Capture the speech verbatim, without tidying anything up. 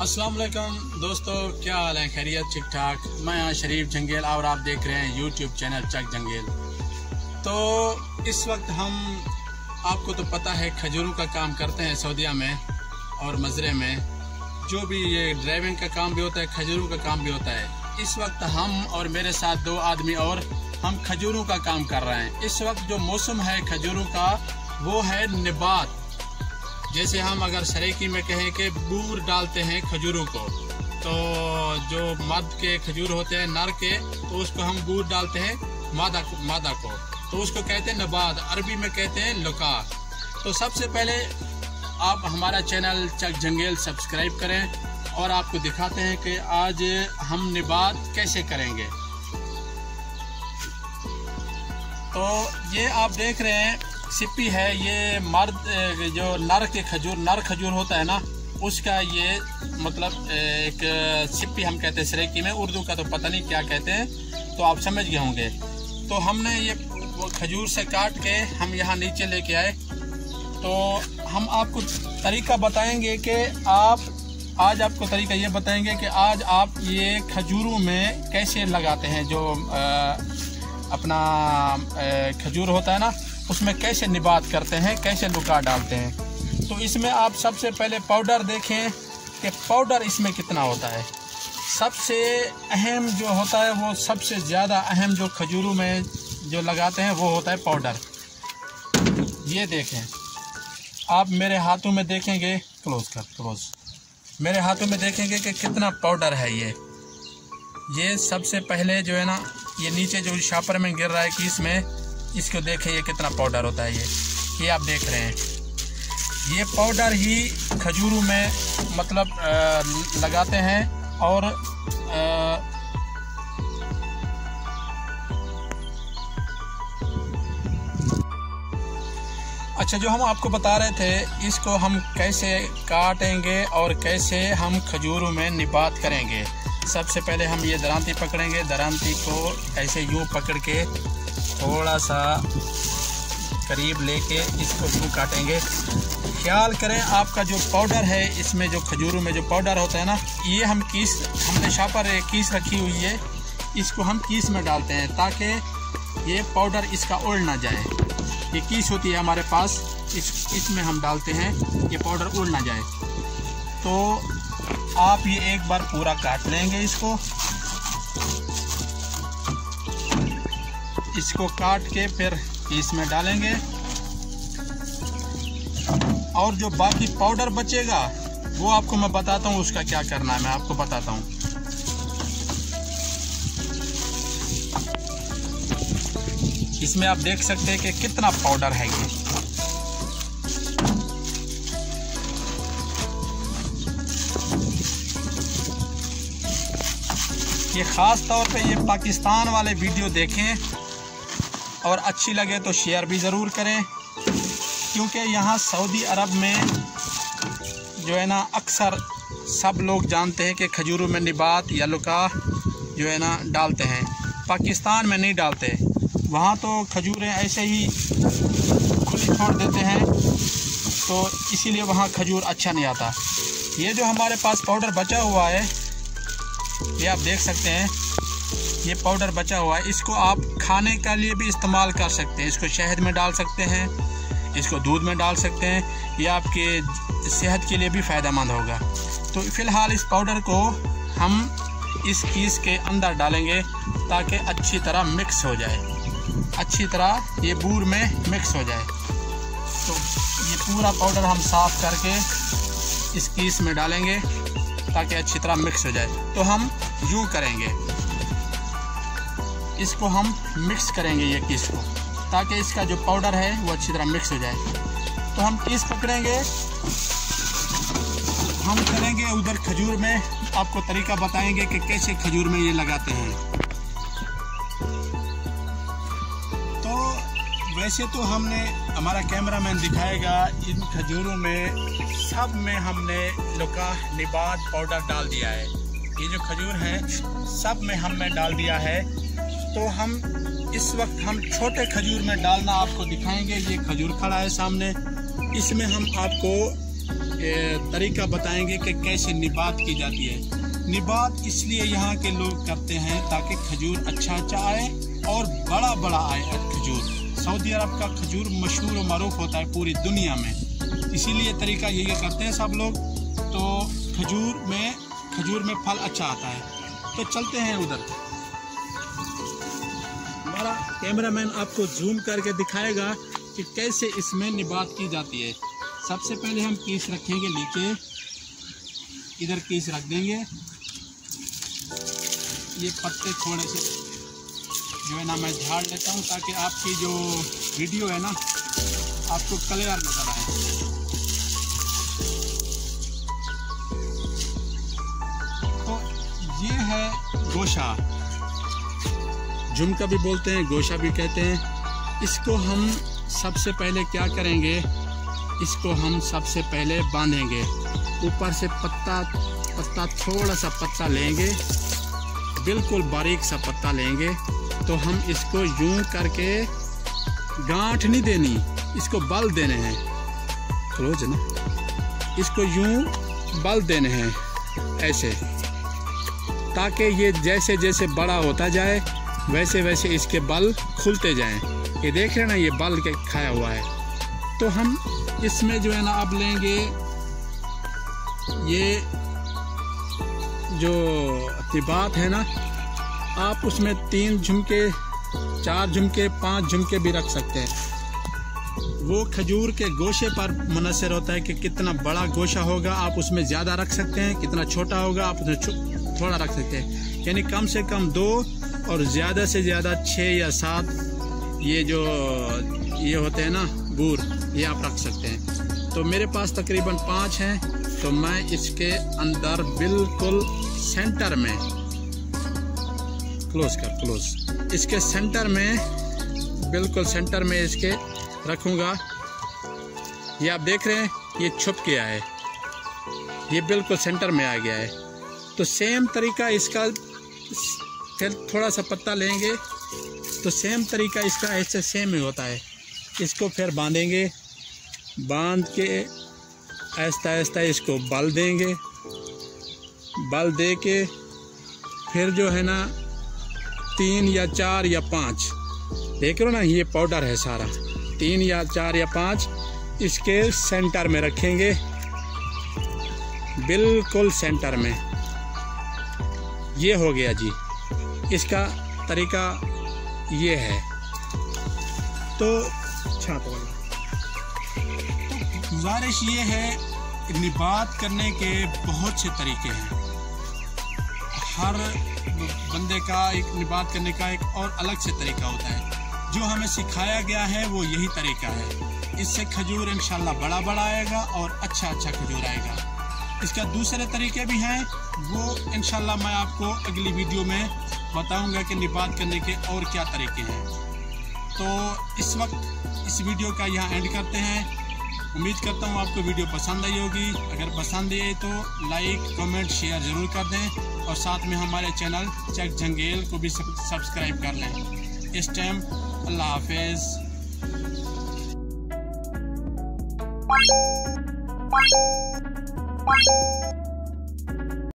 अस्सलाम वालेकुम दोस्तों, क्या हाल है? खैरियत? ठीक ठाक। मैं यहाँ शरीफ जंगेल और आप देख रहे हैं यूट्यूब चैनल चक जंगेल। तो इस वक्त हम, आपको तो पता है, खजूरों का काम करते हैं सऊदीया में और मजरे में। जो भी ये ड्राइविंग का काम भी होता है, खजूरों का काम भी होता है। इस वक्त हम और मेरे साथ दो आदमी और हम खजूरों का काम कर रहे हैं। इस वक्त जो मौसम है खजूरों का वो है निबात। जैसे हम अगर सरेकी में कहें कि बूर डालते हैं खजूरों को, तो जो मर्द के खजूर होते हैं नर के, तो उसको हम बूर डालते हैं मादा मादा को, तो उसको कहते हैं नबात, अरबी में कहते हैं लुका। तो सबसे पहले आप हमारा चैनल चक जंगेल सब्सक्राइब करें और आपको दिखाते हैं कि आज हम निबात कैसे करेंगे। तो ये आप देख रहे हैं सिप्पी है, ये मर्द जो नर के खजूर नर खजूर होता है ना, उसका ये मतलब एक सिप्पी हम कहते हैं सरेकी में। उर्दू का तो पता नहीं क्या कहते हैं, तो आप समझ गए होंगे। तो हमने ये खजूर से काट के हम यहाँ नीचे लेके आए। तो हम आपको तरीका बताएंगे कि आप आज आपको तरीका ये बताएंगे कि आज आप ये खजूरों में कैसे लगाते हैं। जो आ, अपना खजूर होता है ना, उसमें कैसे निबात करते हैं, कैसे लुका डालते हैं। तो इसमें आप सबसे पहले पाउडर देखें कि पाउडर इसमें कितना होता है। सबसे अहम जो होता है, वो सबसे ज़्यादा अहम जो खजूरों में जो लगाते हैं वो होता है पाउडर। ये देखें, आप मेरे हाथों में देखेंगे, क्लोज कर क्लोज मेरे हाथों में देखेंगे कि कितना पाउडर है। ये ये सबसे पहले जो है ना, ये नीचे जो शापर में गिर रहा है कि इसमें, इसको देखें ये कितना पाउडर होता है। ये ये आप देख रहे हैं, ये पाउडर ही खजूरों में मतलब आ, लगाते हैं। और आ, अच्छा, जो हम आपको बता रहे थे, इसको हम कैसे काटेंगे और कैसे हम खजूरों में निबात करेंगे। सबसे पहले हम ये दरांती पकड़ेंगे। दरांती को ऐसे यूँ पकड़ के थोड़ा सा करीब लेके इसको यूँ काटेंगे। ख्याल करें आपका जो पाउडर है, इसमें जो खजूरों में जो पाउडर होता है ना, ये हम कीस, हमने शापर कीस रखी हुई है, इसको हम कीस में डालते हैं ताकि ये पाउडर इसका उड़ ना जाए। ये कीस होती है हमारे पास, इस इसमें हम डालते हैं, ये पाउडर उड़ ना जाए। तो आप ये एक बार पूरा काट लेंगे इसको। इसको काट के फिर इसमें डालेंगे, और जो बाकी पाउडर बचेगा वो आपको मैं बताता हूँ उसका क्या करना है, मैं आपको बताता हूँ। इसमें आप देख सकते हैं कि कितना पाउडर है। ये ये ख़ास तौर पे ये पाकिस्तान वाले वीडियो देखें और अच्छी लगे तो शेयर भी ज़रूर करें, क्योंकि यहाँ सऊदी अरब में जो है ना, अक्सर सब लोग जानते हैं कि खजूरों में निबात या लुका जो है ना डालते हैं। पाकिस्तान में नहीं डालते, वहाँ तो खजूरें ऐसे ही खुली छोड़ देते हैं, तो इसीलिए वहाँ खजूर अच्छा नहीं आता। ये जो हमारे पास पाउडर बचा हुआ है, ये आप देख सकते हैं, ये पाउडर बचा हुआ है। इसको आप खाने के लिए भी इस्तेमाल कर सकते हैं। इसको शहद में डाल सकते हैं, इसको दूध में डाल सकते हैं, ये आपके सेहत के लिए भी फ़ायदेमंद होगा। तो फ़िलहाल इस पाउडर को हम इस कीस के अंदर डालेंगे ताकि अच्छी तरह मिक्स हो जाए, अच्छी तरह ये बूर में मिक्स हो जाए। तो ये पूरा पाउडर हम साफ़ करके इस कीस में डालेंगे ताकि अच्छी तरह मिक्स हो जाए। तो हम यूँ करेंगे, इसको हम मिक्स करेंगे ये कीस को, ताकि इसका जो पाउडर है वो अच्छी तरह मिक्स हो जाए। तो हम कीस पकड़ेंगे, हम करेंगे उधर खजूर में, आपको तरीका बताएंगे कि कैसे खजूर में ये लगाते हैं। तो वैसे तो हमने, हमारा कैमरामैन दिखाएगा, इन खजूरों में सब में हमने लुका निबात पाउडर डाल दिया है। ये जो खजूर हैं सब में हमने डाल दिया है। तो हम इस वक्त हम छोटे खजूर में डालना आपको दिखाएंगे। ये खजूर खड़ा है सामने, इसमें हम आपको तरीका बताएंगे कि कैसे निबात की जाती है। निबात इसलिए यहाँ के लोग करते हैं ताकि खजूर अच्छा अच्छा आए और बड़ा बड़ा आए खजूर। सऊदी अरब का खजूर मशहूर और मरूफ होता है पूरी दुनिया में, इसीलिए तरीका यही करते हैं सब लोग। तो खजूर में खजूर में फल अच्छा आता है। तो चलते हैं उधर। हमारा कैमरामैन आपको जूम करके दिखाएगा कि कैसे इसमें निबात की जाती है। सबसे पहले हम कीस रखेंगे नीचे, इधर कीस रख देंगे। ये पत्ते थोड़े से जो है ना मैं झाड़ लेता हूँ ताकि आपकी जो वीडियो है ना आपको क्लियर नजर आए। तो ये है गोशा, झुमका भी बोलते हैं, गोशा भी कहते हैं। इसको हम सबसे पहले क्या करेंगे, इसको हम सबसे पहले बांधेंगे। ऊपर से पत्ता पत्ता थोड़ा सा पत्ता लेंगे, बिल्कुल बारीक सा पत्ता लेंगे। तो हम इसको यूं करके, गांठ नहीं देनी, इसको बल देने हैं। क्लोज ना, इसको यूं बल देने हैं ऐसे, ताकि ये जैसे जैसे बड़ा होता जाए वैसे वैसे इसके बल खुलते जाएं। ये देख रहे ना, ये बल के खाया हुआ है। तो हम इसमें जो है ना अब लेंगे ये जो निबात है ना, आप उसमें तीन झुमके, चार झुमके, पांच झुमके भी रख सकते हैं। वो खजूर के गोशे पर मुनसर होता है कि कितना बड़ा गोशा होगा, आप उसमें ज़्यादा रख सकते हैं। कितना छोटा होगा आप उसमें थोड़ा रख सकते हैं। यानी कम से कम दो और ज़्यादा से ज़्यादा छः या सात ये जो ये होते हैं ना बूर, ये आप रख सकते हैं। तो मेरे पास तकरीबन पाँच हैं। तो मैं इसके अंदर बिल्कुल सेंटर में, क्लोज कर क्लोज, इसके सेंटर में, बिल्कुल सेंटर में इसके रखूँगा। ये आप देख रहे हैं, ये छुप गया है, ये बिल्कुल सेंटर में आ गया है। तो सेम तरीका इसका, फिर थोड़ा सा पत्ता लेंगे तो सेम तरीका इसका ऐसे सेम ही होता है। इसको फिर बांधेंगे, बांध के आहिस्ता आहिस्ता इसको बल देंगे। बल दे के फिर जो है ना तीन या चार या पाँच, देख लो ना, ये पाउडर है सारा, तीन या चार या पाँच इसके सेंटर में रखेंगे, बिल्कुल सेंटर में। ये हो गया जी, इसका तरीका ये है। तो छाप गुजारिश ये है, निबात करने के बहुत से तरीके हैं। हर बंदे का एक निबात करने का एक और अलग से तरीका होता है। जो हमें सिखाया गया है वो यही तरीका है। इससे खजूर इंशाल्लाह बड़ा बड़ा आएगा और अच्छा अच्छा खजूर आएगा। इसका दूसरे तरीके भी हैं, वो इंशाल्लाह मैं आपको अगली वीडियो में बताऊंगा कि निबात करने के और क्या तरीके हैं। तो इस वक्त इस वीडियो का यहाँ एंड करते हैं। उम्मीद करता हूँ आपको वीडियो पसंद आई होगी। अगर पसंद आई तो लाइक, कमेंट, शेयर ज़रूर कर दें और साथ में हमारे चैनल चक जंगेल को भी सब्सक्राइब कर लें। इस टाइम अल्लाह हाफिज़।